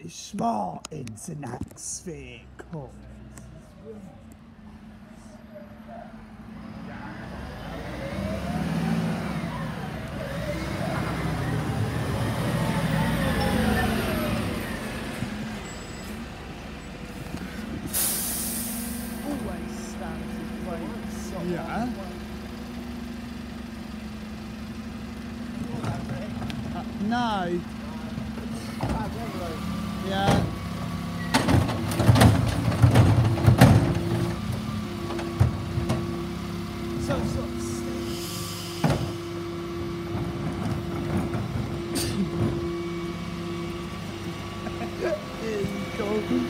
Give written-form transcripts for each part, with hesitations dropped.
British Martins and that's vehicle. Yeah. No. Yeah. So there you go.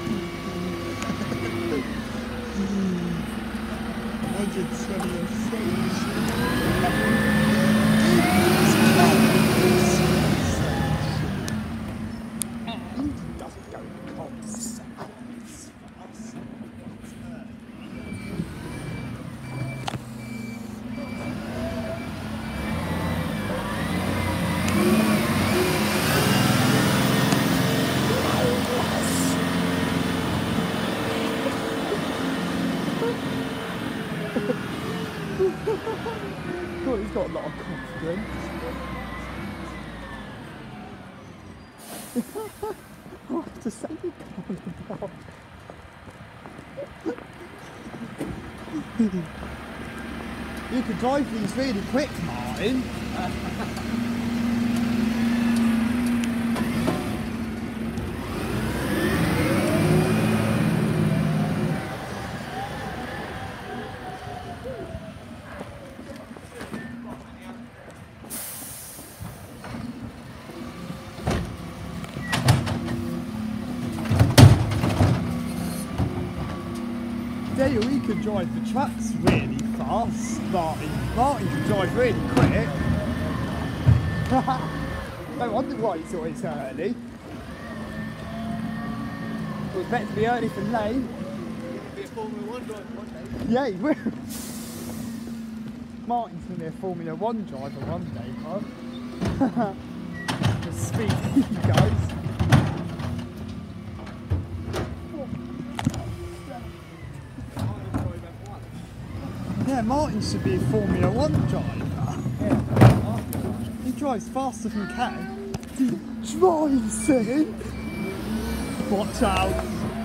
126. God, he's got a lot of confidence. I have to say you can't about. You can drive these really quick, Martin. Dale, he can drive the trucks really fast. Martin can drive really quick. No wonder why he's always early. Well, it's better to be early than late. He'll be a Formula 1 driver one day. Yeah, he will. Martin's going to be a Formula 1 driver one day, bud. The speed he goes. Yeah, Martin should be a Formula 1 driver. Yeah. He drives faster than Ken. He drives it. Watch out.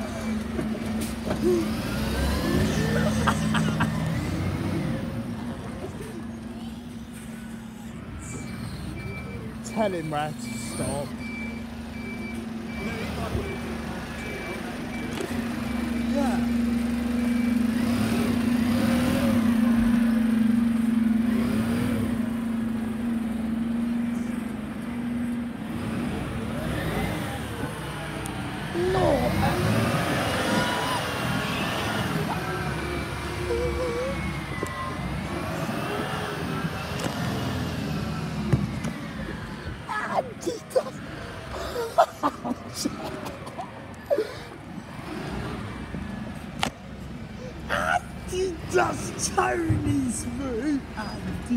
Tell him where to stop. Yeah. He does Tony's route, Andy.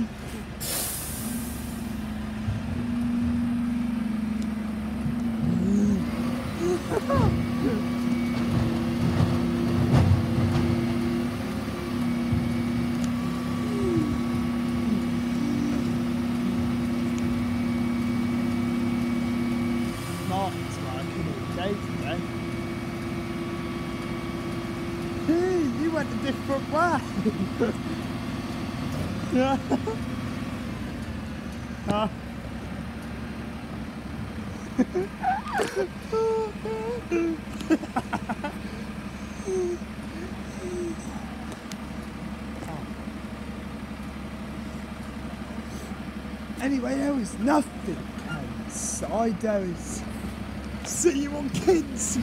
Martin's working all day today. You went a different way. Yeah. Anyway, there was nothing outside. There was. See you on kids.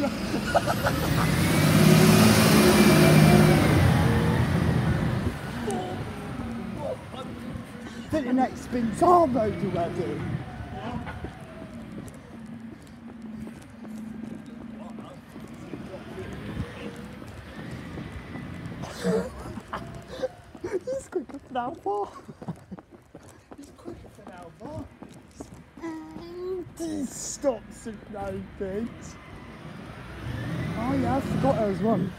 I think the next spin's our road already. He's quicker than Alvar. He's quicker than Alvar. And he stops at no bit. Oh yeah, I forgot there was one.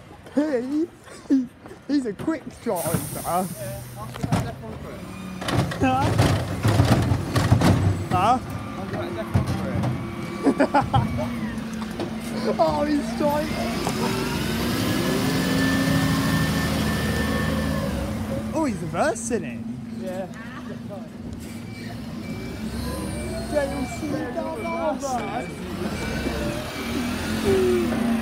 He's a quick driver. Yeah, I'll give that left one for it. Huh? I'll give that left one for it. Oh, he's driving. Oh, he's reversing it. Yeah. Dale, see down over.